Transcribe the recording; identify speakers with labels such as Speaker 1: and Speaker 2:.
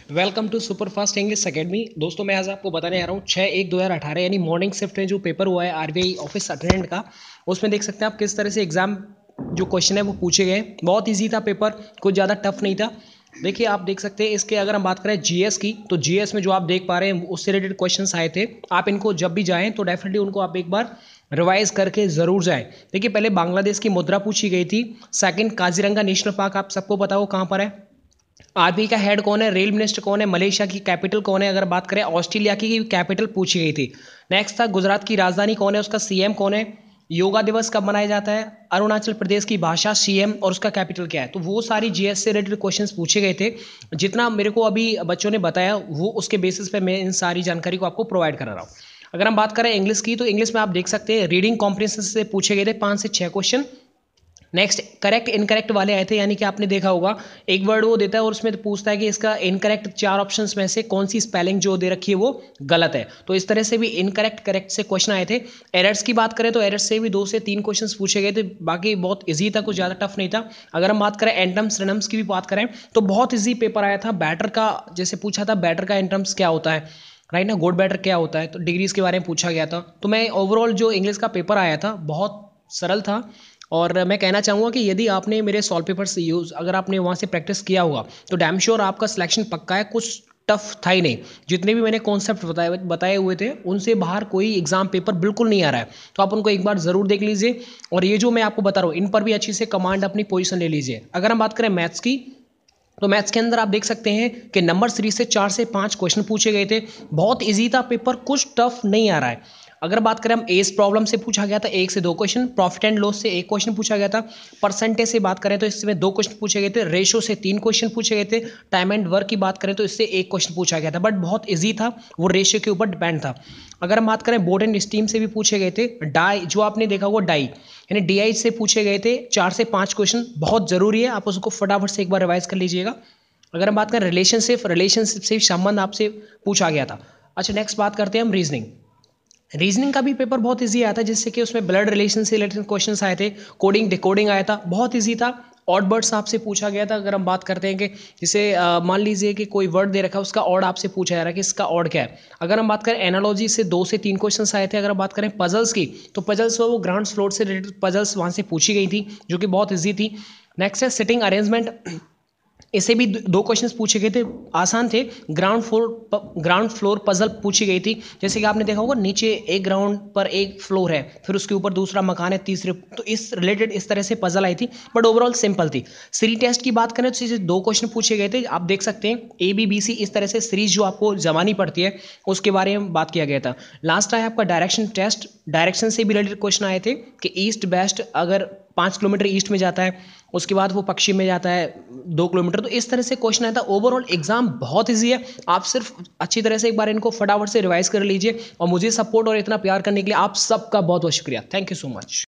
Speaker 1: Welcome to super fast English academy. दोस्तों मैं आज आपको बताने आ रहा हूँ 6/1/2018 यानी मॉर्निंग शिफ्ट में जो पेपर हुआ है आरबीआई ऑफिस अटेंडेंट का। उसमें देख सकते हैं आप किस तरह से एग्जाम जो क्वेश्चन है वो पूछे गए। बहुत इजी था पेपर, कुछ ज़्यादा टफ नहीं था। देखिए आप देख सकते हैं इसके अगर हम बात करें जीएस की, तो जीएस में जो आप देख पा रहे हैं उससे रिलेटेड क्वेश्चंस आए थे। आप इनको जब भी जाएं तो डेफिनेटली उनको आप एक बार रिवाइज करके जरूर जाएं। देखिए पहले बांग्लादेश की मुद्रा पूछी गई थी। सेकंड काजीरंगा नेशनल पार्क आप सबको पता हो कहाँ पर है। आरबीआई का हेड कौन है, रेल मिनिस्टर कौन है, मलेशिया की कैपिटल कौन है, अगर बात करें ऑस्ट्रेलिया की कैपिटल पूछी गई थी। नेक्स्ट था गुजरात की राजधानी कौन है, उसका सीएम कौन है, योगा दिवस कब मनाया जाता है, अरुणाचल प्रदेश की भाषा सीएम और उसका कैपिटल क्या है। तो वो सारी जीएस से रिलेटेड क्वेश्चंस पूछे गए थे। जितना मेरे को अभी बच्चों ने बताया वो उसके बेसिस पे मैं इन सारी जानकारी को आपको प्रोवाइड करा रहा हूँ। अगर हम बात करें इंग्लिश की, तो इंग्लिश में आप देख सकते हैं रीडिंग कॉम्प्रिहेंशन से पूछे गए थे 5 से 6 क्वेश्चन। नेक्स्ट करेक्ट इनकरेक्ट वाले आए थे, यानी कि आपने देखा होगा एक वर्ड वो देता है और उसमें पूछता है कि इसका इनकरेक्ट 4 ऑप्शंस में से कौन सी स्पेलिंग जो दे रखी है वो गलत है। तो इस तरह से भी इनकरेक्ट करेक्ट से क्वेश्चन आए थे। एरर्स की बात करें तो एरर्स से भी 2 से 3 क्वेश्चंस पूछे गए थे। बाकी बहुत इजी था, कुछ ज़्यादा टफ नहीं था। अगर हम बात करें एंटम्स रिनम्स की भी बात करें तो बहुत इजी पेपर आया था। बैटर का जैसे पूछा था, बैटर का एंटम्स क्या होता है, राइट ना, गुड बैटर क्या होता है, तो डिग्रीज के बारे में पूछा गया था। तो मैं ओवरऑल जो इंग्लिश का पेपर आया था बहुत सरल था। और मैं कहना चाहूँगा कि यदि आपने मेरे सॉल्व पेपर से यूज़ अगर आपने वहाँ से प्रैक्टिस किया होगा तो डैम श्योर आपका सिलेक्शन पक्का है। कुछ टफ था ही नहीं। जितने भी मैंने कॉन्सेप्ट बताए हुए थे उनसे बाहर कोई एग्जाम पेपर बिल्कुल नहीं आ रहा है। तो आप उनको एक बार ज़रूर देख लीजिए। और ये जो मैं आपको बता रहा हूँ इन पर भी अच्छी से कमांड अपनी पोजीशन ले लीजिए। अगर हम बात करें मैथ्स की, तो मैथ्स के अंदर आप देख सकते हैं कि नंबर सीरीज से 4 से 5 क्वेश्चन पूछे गए थे। बहुत इजी था पेपर, कुछ टफ नहीं आ रहा है। अगर बात करें हम एज प्रॉब्लम से पूछा गया था 1 से 2 क्वेश्चन, प्रॉफिट एंड लॉस से 1 क्वेश्चन पूछा गया था। परसेंटेज से बात करें तो इसमें 2 क्वेश्चन पूछे गए थे। रेशो से 3 क्वेश्चन पूछे गए थे। टाइम एंड वर्क की बात करें तो इससे 1 क्वेश्चन पूछा गया था, बट बहुत ईजी था, वो रेशियो के ऊपर डिपेंड था। अगर हम बात करें बोर्ड एंड स्टीम से भी पूछे गए थे। डाई जो आपने देखा होगा डाई यानी डीआई से पूछे गए थे 4 से 5 क्वेश्चन। बहुत जरूरी है, आप उसको फटाफट से एक बार रिवाइज कर लीजिएगा। अगर हम बात करें रिलेशनशिप से संबंध आपसे पूछा गया था। अच्छा नेक्स्ट बात करते हैं हम रीजनिंग। रीजनिंग का भी पेपर बहुत इजी आया था, जिससे कि उसमें ब्लड रिलेशन से रिलेटेड क्वेश्चंस आए थे। कोडिंग डिकोडिंग आया था, बहुत इजी था। ऑड वर्ड्स आपसे पूछा गया था। अगर हम बात करते हैं कि जैसे मान लीजिए कि कोई वर्ड दे रखा है, उसका ऑड आपसे पूछा जा रहा है कि इसका ऑड क्या है। अगर हम बात करें एनालॉजी से 2 से 3 क्वेश्चंस आए थे। अगर हम बात करें पजल्स की, तो पजल्स वो ग्राउंड फ्लोर से रिलेटेड पजल्स वहाँ से पूछी गई थी, जो कि बहुत ईजी थी। नेक्स्ट है सिटिंग अरेंजमेंट। इसे भी 2 क्वेश्चंस पूछे गए थे, आसान थे। ग्राउंड फ्लोर पजल पूछी गई थी। जैसे कि आपने देखा होगा नीचे एक ग्राउंड पर एक फ्लोर है, फिर उसके ऊपर दूसरा मकान है, तीसरे, तो इस रिलेटेड इस तरह से पजल आई थी, बट ओवरऑल सिंपल थी। सीरी टेस्ट की बात करें तो इसे 2 क्वेश्चन पूछे गए थे। आप देख सकते हैं ABBC इस तरह से सीरीज जो आपको जमानी पड़ती है उसके बारे में बात किया गया था। लास्ट है आपका डायरेक्शन टेस्ट। डायरेक्शन से भी रिलेटेड क्वेश्चन आए थे कि ईस्ट वेस्ट अगर 5 किलोमीटर ईस्ट में जाता है, उसके बाद वो पश्चिम में जाता है 2 किलोमीटर, तो इस तरह से क्वेश्चन आया था। ओवरऑल एग्जाम बहुत इजी है। आप सिर्फ अच्छी तरह से एक बार इनको फटाफट से रिवाइज कर लीजिए। और मुझे सपोर्ट और इतना प्यार करने के लिए आप सबका बहुत बहुत शुक्रिया। Thank you so much.